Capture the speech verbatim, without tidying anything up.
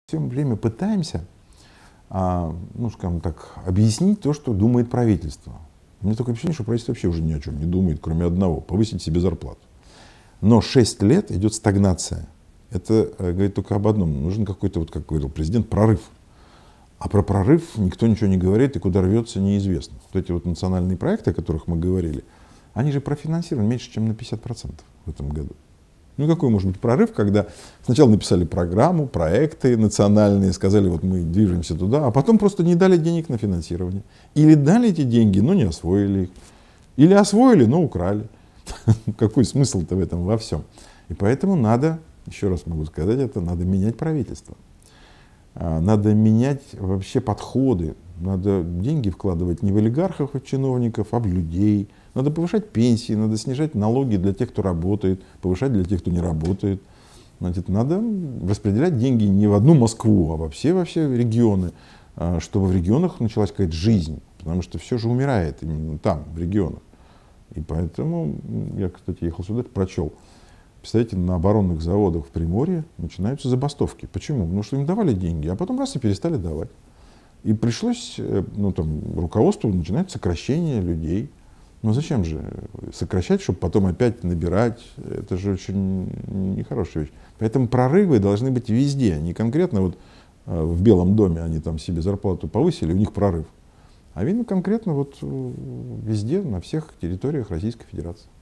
все время пытаемся, а, ну, скажем так, объяснить то, что думает правительство. У меня такое ощущение, что правительство вообще уже ни о чем не думает, кроме одного – повысить себе зарплату. Но шесть лет идет стагнация. Это э, говорит только об одном. Нужен какой-то, вот как говорил президент, прорыв. А про прорыв никто ничего не говорит, и куда рвется, неизвестно. Вот эти вот национальные проекты, о которых мы говорили, они же профинансированы меньше, чем на пятьдесят процентов в этом году. Ну какой может быть прорыв, когда сначала написали программу, проекты национальные, сказали, вот мы движемся туда, а потом просто не дали денег на финансирование. Или дали эти деньги, но не освоили их. Или освоили, но украли. Какой смысл-то в этом во всем? И поэтому надо, еще раз могу сказать это, надо менять правительство. Надо менять вообще подходы. Надо деньги вкладывать не в олигархов и чиновников, а в людей. Надо повышать пенсии, надо снижать налоги для тех, кто работает, повышать для тех, кто не работает. Значит, надо распределять деньги не в одну Москву, а во все, во все регионы, чтобы в регионах началась какая-то жизнь. Потому что все же умирает именно там, в регионах. И поэтому, я, кстати, ехал сюда, прочел. Представляете, на оборонных заводах в Приморье начинаются забастовки. Почему? Потому что им давали деньги, а потом раз и перестали давать. И пришлось, ну там, руководству начинает сокращение людей. Но зачем же сокращать, чтобы потом опять набирать? Это же очень нехорошая вещь. Поэтому прорывы должны быть везде. Не конкретно вот в Белом доме они там себе зарплату повысили, у них прорыв. А видно конкретно вот везде, на всех территориях Российской Федерации.